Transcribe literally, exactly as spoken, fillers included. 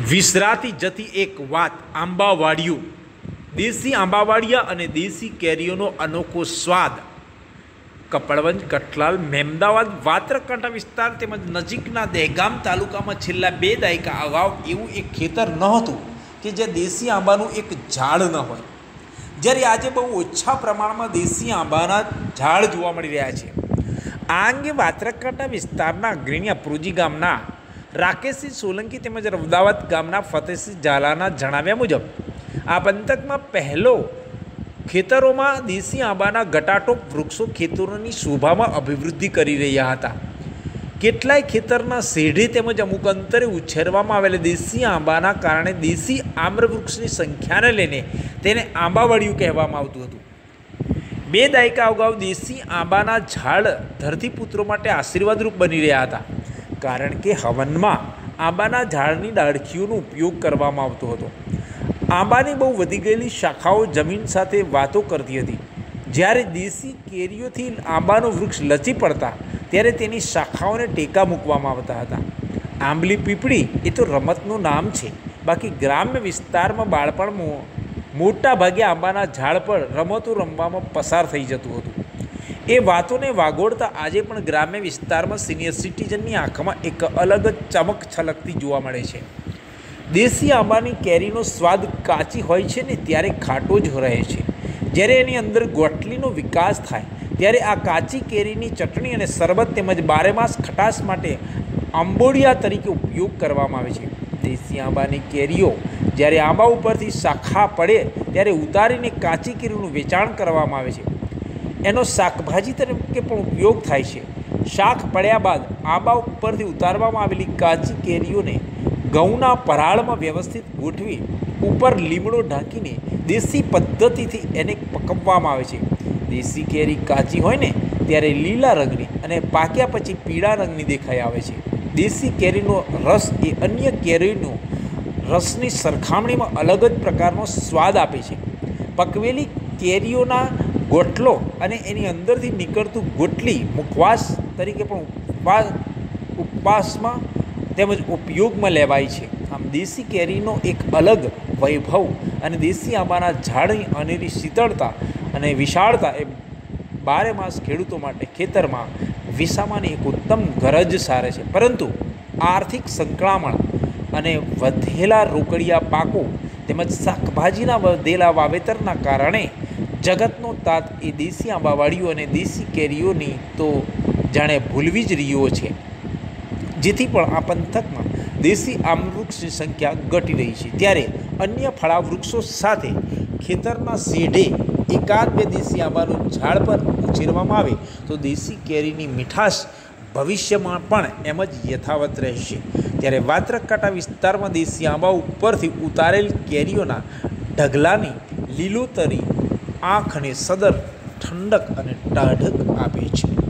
વિસરાતી જતી એક વાત આંબાવાડિયું, દેશી આંબાવાડિયા અને દેશી કેરીઓનો અનોખો સ્વાદ. કપડવંજ, કઠલાલ, મહેમદાવાદ, વાત્રકાંઠા વિસ્તાર તેમજ નજીકના દહેગામ તાલુકામાં છેલ્લા બે દાયકા અગાઉ એવું એક ખેતર ન હતું કે જે દેશી આંબાનું એક ઝાડ ન હોય, જ્યારે આજે બહુ ઓછા પ્રમાણમાં દેશી આંબાના ઝાડ જોવા મળી રહ્યા છે. આ અંગે વાત્રકાંઠા વિસ્તારના અગ્રણી પ્રુજી ગામના રાકેશસિંહ સોલંકી તેમજ રવદાવત ગામના ફતેહસિંહ ઝાલાના જણાવ્યા મુજબ આ પંથકમાં પહેલો ખેતરોમાં દેશી આંબાના ઘટાટોપ વૃક્ષો ખેતરોની શોભામાં અભિવૃદ્ધિ કરી રહ્યા હતા. કેટલાય ખેતરના શેઢે તેમજ અમુક અંતરે ઉછેરવામાં આવેલા દેશી આંબાના કારણે દેશી આમ્રવૃક્ષની સંખ્યાને લઈને તેને આંબાવાડિયું કહેવામાં આવતું હતું. બે દાયકા અગાઉ દેશી આંબાના ઝાડ ધરતીપુત્રો માટે આશીર્વાદરૂપ બની રહ્યા હતા, કારણ કે હવનમાં આંબાના ઝાડની ડાળખીઓનો ઉપયોગ કરવામાં આવતો હતો. આંબાની બહુ વધી ગયેલી શાખાઓ જમીન સાથે વાતો કરતી હતી. જ્યારે દેશી કેરીઓથી આંબાનું વૃક્ષ લચી પડતા ત્યારે તેની શાખાઓને ટેકા મૂકવામાં આવતા હતા. આંબલી પીપળી એ તો રમતનું નામ છે, બાકી ગ્રામ્ય વિસ્તારમાં બાળપણમાં મોટા ભાગે આંબાના ઝાડ પર રમતો રમવામાં પસાર થઈ જતું હતું. એ વાતોને વાગોળતા આજે પણ ગ્રામ્ય વિસ્તારમાં સિનિયર સિટીઝનની આંખમાં એક અલગ જ ચમક છલકતી જોવા મળે છે. દેશી આંબાની કેરીનો સ્વાદ કાચી હોય છે ને ત્યારે ખાટો જ રહે છે. જ્યારે એની અંદર ગોટલીનો વિકાસ થાય ત્યારે આ કાચી કેરીની ચટણી અને શરબત તેમજ બારેમાસ ખટાશ માટે આંબોડિયા તરીકે ઉપયોગ કરવામાં આવે છે. દેશી આંબાની કેરીઓ જ્યારે આંબા ઉપરથી શાખા પડે ત્યારે ઉતારીને કાચી કેરીનું વેચાણ કરવામાં આવે છે. એનો શાકભાજી તરીકે પણ ઉપયોગ થાય છે. શાક પડ્યા બાદ આંબા ઉપરથી ઉતારવામાં આવેલી કાચી કેરીઓને ઘઉંના પરાળમાં વ્યવસ્થિત ગોઠવી ઉપર લીમડો ઢાંકીને દેશી પદ્ધતિથી એને પકવવામાં આવે છે. દેશી કેરી કાચી હોય ને ત્યારે લીલા રંગની અને પાક્યા પછી પીળા રંગની દેખાઈ આવે છે. દેશી કેરીનો રસ એ અન્ય કેરીનો રસની સરખામણીમાં અલગ જ પ્રકારનો સ્વાદ આપે છે. પકવેલી કેરીઓના ગોટલો અને એની અંદરથી નીકળતું ગોટલી મુખવાસ તરીકે પણ ઉપવાસ ઉપવાસમાં તેમજ ઉપયોગમાં લેવાય છે. આમ દેશી કેરીનો એક અલગ વૈભવ અને દેશી આંબાના ઝાડની અનેરી શીતળતા અને વિશાળતા એ બારે માસ ખેડૂતો માટે ખેતરમાં વિસામાની એક ઉત્તમ ગરજ સારે છે. પરંતુ આર્થિક સંકળામણ અને વધેલા રોકડિયા પાકો તેમજ શાકભાજીના વધેલા વાવેતરના કારણે જગતનો તાત એ દેશી આંબાવાડીઓ અને દેશી કેરીઓની તો જાણે ભૂલવી જ રહ્યો છે, જેથી પણ આ પંથકમાં દેશી આમવૃક્ષની સંખ્યા ઘટી રહી છે. ત્યારે અન્ય ફળા વૃક્ષો સાથે ખેતરના શેઢે એકાદ બે દેશી આંબાનું ઝાડ પર ઉછેરવામાં આવે તો દેશી કેરીની મીઠાશ ભવિષ્યમાં પણ એમ જ યથાવત રહેશે. ત્યારે વાત્રકાંઠા વિસ્તારમાં દેશી આંબા ઉપરથી ઉતારેલ કેરીઓના ઢગલાની લીલોતરી આંખને સદર ઠંડક અને ટાઢક આપે છે.